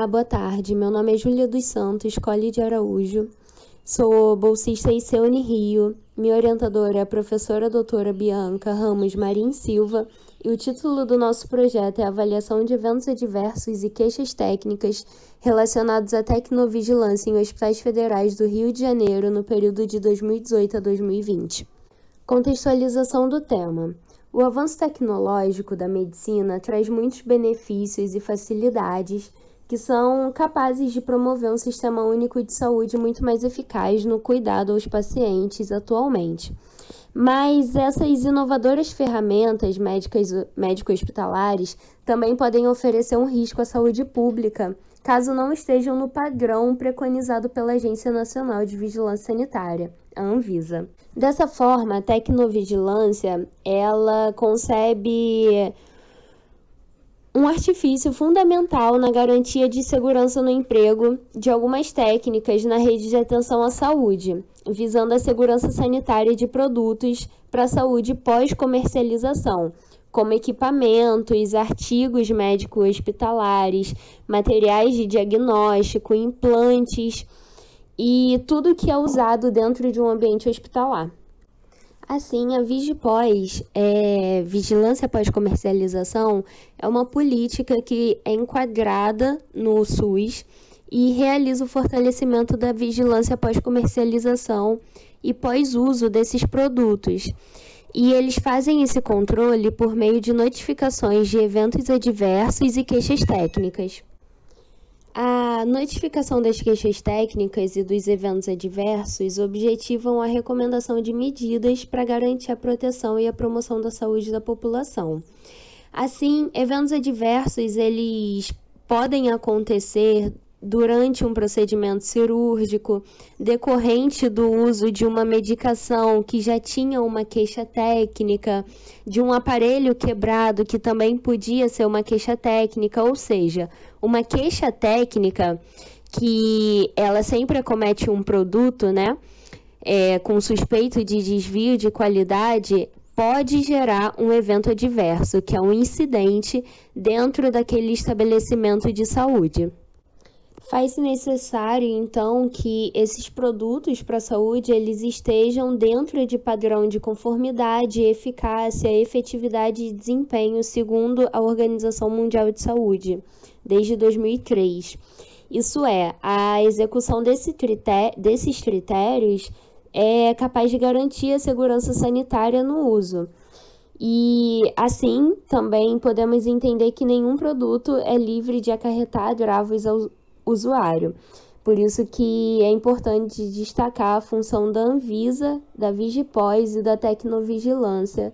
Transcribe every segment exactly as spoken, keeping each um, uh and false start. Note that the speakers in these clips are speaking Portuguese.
Olá, boa tarde. Meu nome é Júlia dos Santos, Colli de Araújo. Sou bolsista I C Unirio. Minha orientadora é a professora doutora Bianca Ramos Marim Silva e o título do nosso projeto é Avaliação de Eventos Adversos e Queixas Técnicas relacionados à tecnovigilância em hospitais federais do Rio de Janeiro no período de dois mil e dezoito a dois mil e vinte. Contextualização do tema. O avanço tecnológico da medicina traz muitos benefícios e facilidades que são capazes de promover um sistema único de saúde muito mais eficaz no cuidado aos pacientes atualmente. Mas essas inovadoras ferramentas médicas, médico-hospitalares também podem oferecer um risco à saúde pública, caso não estejam no padrão preconizado pela Agência Nacional de Vigilância Sanitária, a Anvisa. Dessa forma, a tecnovigilância, ela concebe um artifício fundamental na garantia de segurança no emprego de algumas técnicas na rede de atenção à saúde, visando a segurança sanitária de produtos para a saúde pós-comercialização, como equipamentos, artigos médico-hospitalares, materiais de diagnóstico, implantes e tudo que é usado dentro de um ambiente hospitalar. Assim, a Vigipós, é, Vigilância Pós-Comercialização, é uma política que é enquadrada no SUS e realiza o fortalecimento da vigilância pós-comercialização e pós-uso desses produtos. E eles fazem esse controle por meio de notificações de eventos adversos e queixas técnicas. A notificação das queixas técnicas e dos eventos adversos objetivam a recomendação de medidas para garantir a proteção e a promoção da saúde da população. Assim, eventos adversos eles podem acontecer durante um procedimento cirúrgico, decorrente do uso de uma medicação que já tinha uma queixa técnica, de um aparelho quebrado que também podia ser uma queixa técnica, ou seja, uma queixa técnica que ela sempre acomete um produto, né, é, com suspeito de desvio de qualidade, pode gerar um evento adverso, que é um incidente dentro daquele estabelecimento de saúde. Faz-se necessário, então, que esses produtos para a saúde eles estejam dentro de padrão de conformidade, eficácia, efetividade e desempenho, segundo a Organização Mundial de Saúde, desde dois mil e três. Isso é, a execução desse crité- desses critérios é capaz de garantir a segurança sanitária no uso. E, assim, também podemos entender que nenhum produto é livre de acarretar agravos ao usuário. Por isso que é importante destacar a função da Anvisa, da Vigipós e da tecnovigilância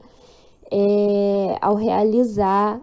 é, ao realizar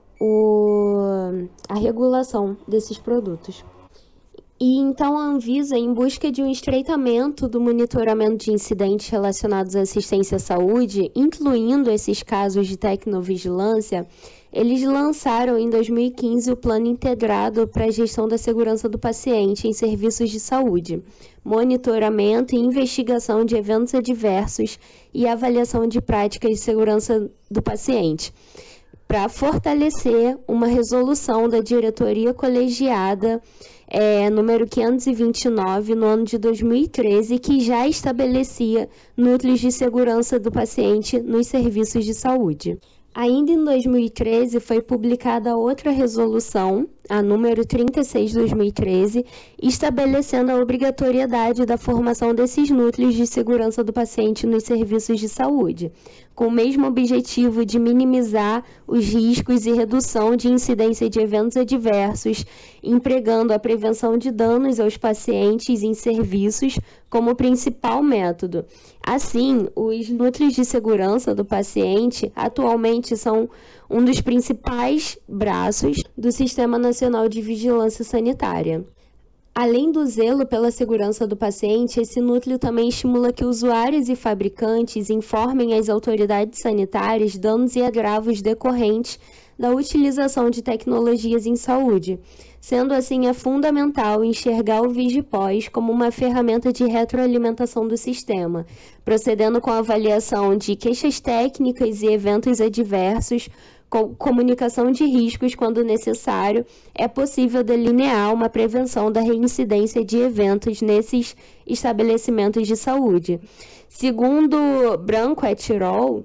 o, a regulação desses produtos. E então a Anvisa, em busca de um estreitamento do monitoramento de incidentes relacionados à assistência à saúde, incluindo esses casos de tecnovigilância, eles lançaram em dois mil e quinze o Plano Integrado para a Gestão da Segurança do Paciente em Serviços de Saúde, monitoramento e investigação de eventos adversos e avaliação de práticas de segurança do paciente, para fortalecer uma resolução da diretoria colegiada é, número quinhentos e vinte e nove, no ano de dois mil e treze, que já estabelecia núcleos de segurança do paciente nos serviços de saúde. Ainda em dois mil e treze, foi publicada outra resolução, a número trinta e seis de dois mil e treze, estabelecendo a obrigatoriedade da formação desses núcleos de segurança do paciente nos serviços de saúde, com o mesmo objetivo de minimizar os riscos e redução de incidência de eventos adversos, empregando a prevenção de danos aos pacientes em serviços como principal método. Assim, os núcleos de segurança do paciente atualmente são um dos principais braços do Sistema Nacional de Vigilância Sanitária. Além do zelo pela segurança do paciente, esse núcleo também estimula que usuários e fabricantes informem às autoridades sanitárias danos e agravos decorrentes da utilização de tecnologias em saúde. Sendo assim, é fundamental enxergar o Vigipós como uma ferramenta de retroalimentação do sistema, procedendo com a avaliação de queixas técnicas e eventos adversos, com comunicação de riscos quando necessário, é possível delinear uma prevenção da reincidência de eventos nesses estabelecimentos de saúde. Segundo Branco et al.,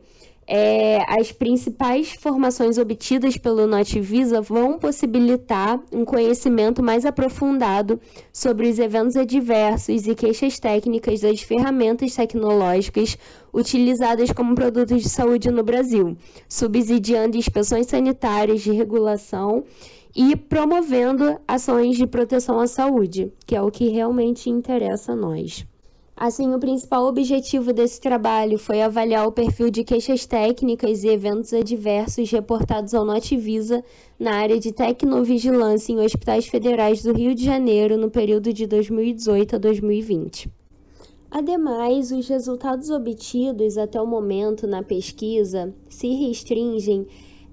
É, as principais formações obtidas pelo Notivisa vão possibilitar um conhecimento mais aprofundado sobre os eventos adversos e queixas técnicas das ferramentas tecnológicas utilizadas como produtos de saúde no Brasil, subsidiando inspeções sanitárias de regulação e promovendo ações de proteção à saúde, que é o que realmente interessa a nós. Assim, o principal objetivo desse trabalho foi avaliar o perfil de queixas técnicas e eventos adversos reportados ao Notivisa na área de tecnovigilância em hospitais federais do Rio de Janeiro no período de dois mil e dezoito a dois mil e vinte. Ademais, os resultados obtidos até o momento na pesquisa se restringem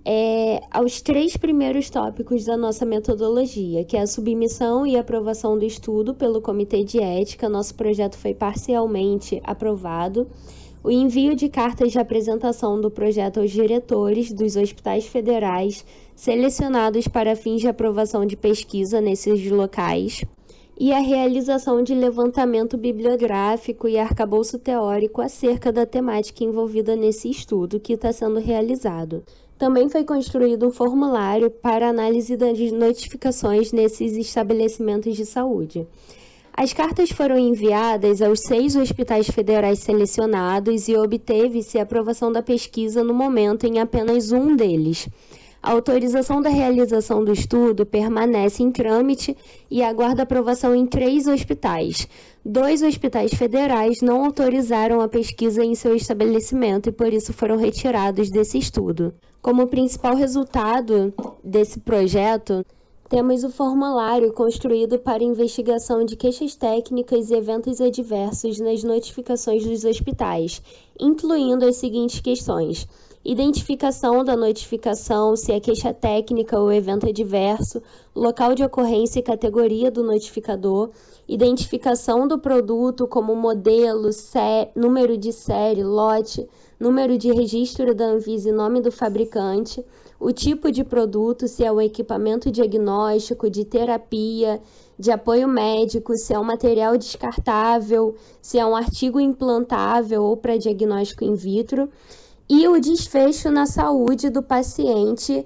É, aos três primeiros tópicos da nossa metodologia, que é a submissão e aprovação do estudo pelo Comitê de Ética. Nosso projeto foi parcialmente aprovado. O envio de cartas de apresentação do projeto aos diretores dos hospitais federais selecionados para fins de aprovação de pesquisa nesses locais. E a realização de levantamento bibliográfico e arcabouço teórico acerca da temática envolvida nesse estudo que está sendo realizado. Também foi construído um formulário para análise das notificações nesses estabelecimentos de saúde. As cartas foram enviadas aos seis hospitais federais selecionados e obteve-se a aprovação da pesquisa no momento em apenas um deles. A autorização da realização do estudo permanece em trâmite e aguarda aprovação em três hospitais. Dois hospitais federais não autorizaram a pesquisa em seu estabelecimento e, por isso, foram retirados desse estudo. Como principal resultado desse projeto, temos o formulário construído para investigação de queixas técnicas e eventos adversos nas notificações dos hospitais, incluindo as seguintes questões: identificação da notificação, se é queixa técnica ou evento adverso, local de ocorrência e categoria do notificador, identificação do produto como modelo, sé, número de série, lote, número de registro da Anvisa e nome do fabricante, o tipo de produto, se é um equipamento diagnóstico, de terapia, de apoio médico, se é um material descartável, se é um artigo implantável ou para diagnóstico in vitro, e o desfecho na saúde do paciente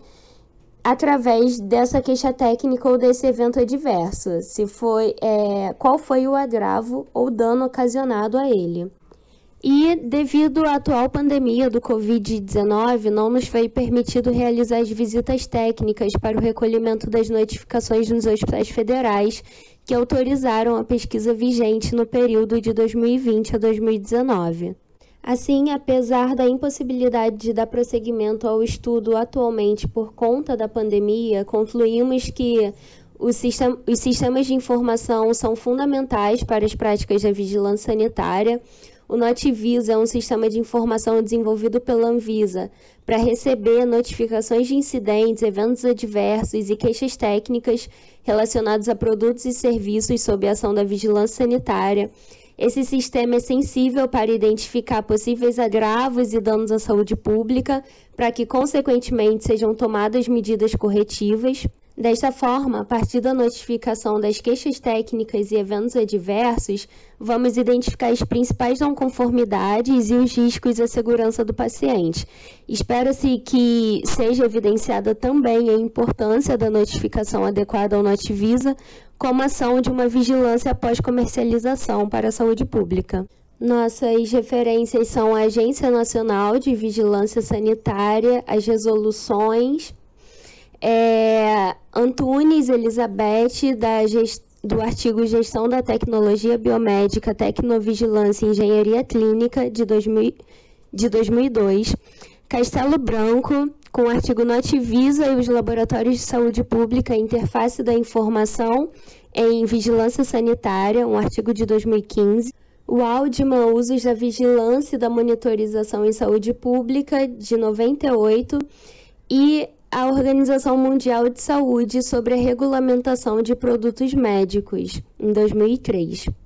através dessa queixa técnica ou desse evento adverso, se foi, é, qual foi o agravo ou dano ocasionado a ele. E, devido à atual pandemia do covid dezenove, não nos foi permitido realizar as visitas técnicas para o recolhimento das notificações nos hospitais federais que autorizaram a pesquisa vigente no período de dois mil e vinte a dois mil e dezenove. Assim, apesar da impossibilidade de dar prosseguimento ao estudo atualmente por conta da pandemia, concluímos que os sistemas de informação são fundamentais para as práticas da vigilância sanitária. O Notivisa é um sistema de informação desenvolvido pela Anvisa para receber notificações de incidentes, eventos adversos e queixas técnicas relacionados a produtos e serviços sob a ação da vigilância sanitária. Esse sistema é sensível para identificar possíveis agravos e danos à saúde pública, para que, consequentemente, sejam tomadas medidas corretivas. Desta forma, a partir da notificação das queixas técnicas e eventos adversos, vamos identificar as principais não conformidades e os riscos à segurança do paciente. Espera-se que seja evidenciada também a importância da notificação adequada ao Notivisa como ação de uma vigilância após comercialização para a saúde pública. Nossas referências são a Agência Nacional de Vigilância Sanitária, as resoluções, é, Antunes Elizabeth, da gest... do artigo Gestão da Tecnologia Biomédica, Tecnovigilância e Engenharia Clínica, de, dois mil... de dois mil e dois, Castelo Branco, com o artigo Notivisa e os Laboratórios de Saúde Pública, Interface da Informação em Vigilância Sanitária, um artigo de dois mil e quinze, o Waldman, Usos da Vigilância e da Monitorização em Saúde Pública, de noventa e oito, e a Organização Mundial de Saúde sobre a Regulamentação de Produtos Médicos, em dois mil e três.